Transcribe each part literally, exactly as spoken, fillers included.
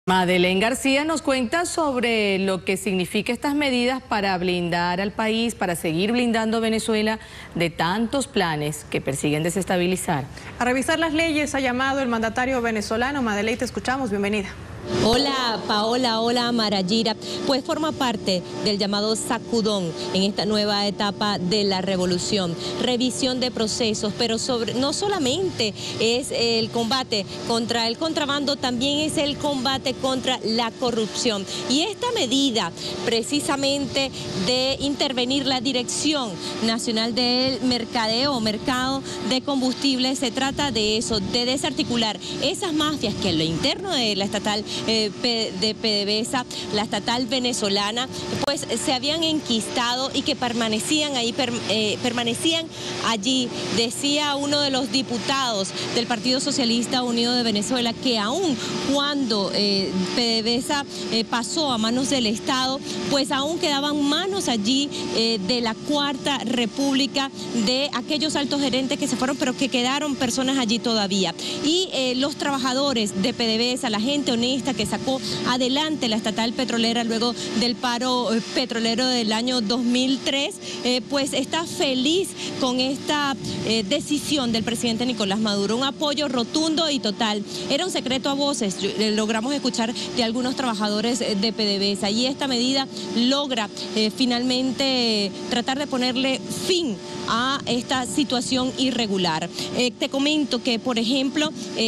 Madeleine García nos cuenta sobre lo que significa estas medidas para blindar al país, para seguir blindando a Venezuela de tantos planes que persiguen desestabilizar. A revisar las leyes ha llamado el mandatario venezolano. Madeleine, te escuchamos, bienvenida. Hola Paola, hola Marayira, pues forma parte del llamado sacudón en esta nueva etapa de la revolución, revisión de procesos, pero sobre, no solamente es el combate contra el contrabando, también es el combate contra la corrupción. Y esta medida precisamente de intervenir la Dirección Nacional del Mercadeo, Mercado de Combustibles, se trata de eso, de desarticular esas mafias que en lo interno de la estatal Eh, de PDVSA, la estatal venezolana, pues se habían enquistado y que permanecían ahí, per, eh, permanecían allí. Decía uno de los diputados del Partido Socialista Unido de Venezuela que aún cuando eh, PDVSA eh, pasó a manos del Estado, pues aún quedaban manos allí eh, de la Cuarta República, de aquellos altos gerentes que se fueron, pero que quedaron personas allí todavía. Y eh, los trabajadores de PDVSA, la gente honesta que sacó adelante la estatal petrolera luego del paro petrolero del año dos mil tres, eh, pues está feliz con esta eh, decisión del presidente Nicolás Maduro, un apoyo rotundo y total. Era un secreto a voces, eh, logramos escuchar de algunos trabajadores de PDVSA, y esta medida logra eh, finalmente eh, tratar de ponerle fin a esta situación irregular. Eh, te comento que, por ejemplo,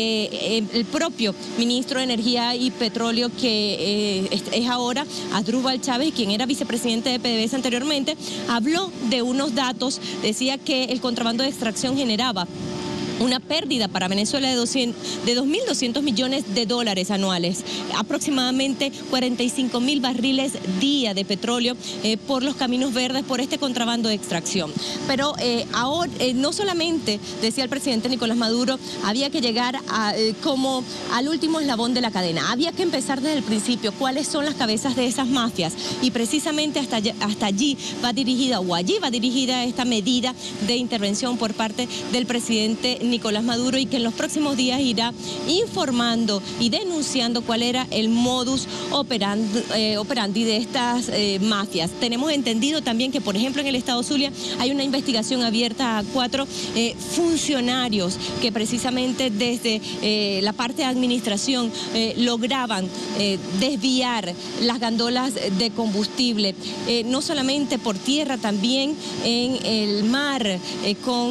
eh, el propio ministro de Energía y Petróleo, que eh, es, es ahora Asdrúbal Chávez, quien era vicepresidente de PDVSA anteriormente, habló de unos datos. Decía que el contrabando de extracción generaba una pérdida para Venezuela de, de dos mil doscientos millones de dólares anuales, aproximadamente cuarenta y cinco mil barriles día de petróleo eh, por los caminos verdes, por este contrabando de extracción. Pero eh, ahora, eh, no solamente, decía el presidente Nicolás Maduro, había que llegar a, eh, como al último eslabón de la cadena, había que empezar desde el principio, cuáles son las cabezas de esas mafias, y precisamente hasta allí, hasta allí va dirigida, o allí va dirigida esta medida de intervención por parte del presidente Nicolás Maduro, y que en los próximos días irá informando y denunciando cuál era el modus operandi, eh, operandi de estas eh, mafias. Tenemos entendido también que, por ejemplo, en el estado Zulia hay una investigación abierta a cuatro eh, funcionarios que precisamente desde eh, la parte de administración eh, lograban eh, desviar las gandolas de combustible, eh, no solamente por tierra, también en el mar, eh, con,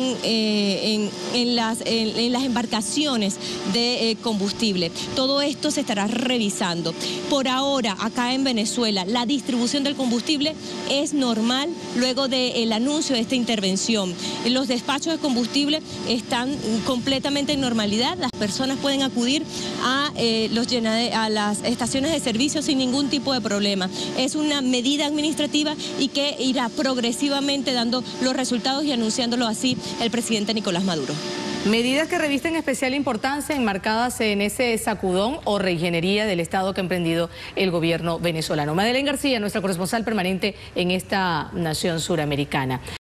eh, en, en la En, en las embarcaciones de eh, combustible. Todo esto se estará revisando. Por ahora, acá en Venezuela, la distribución del combustible es normal luego del anuncio de esta intervención. Los despachos de combustible están completamente en normalidad. Las personas pueden acudir a, eh, los llenade a las estaciones de servicio sin ningún tipo de problema. Es una medida administrativa y que irá progresivamente dando los resultados, y anunciándolo así el presidente Nicolás Maduro. Medidas que revisten especial importancia enmarcadas en ese sacudón o reingeniería del Estado que ha emprendido el gobierno venezolano. Madeleine García, nuestra corresponsal permanente en esta nación suramericana.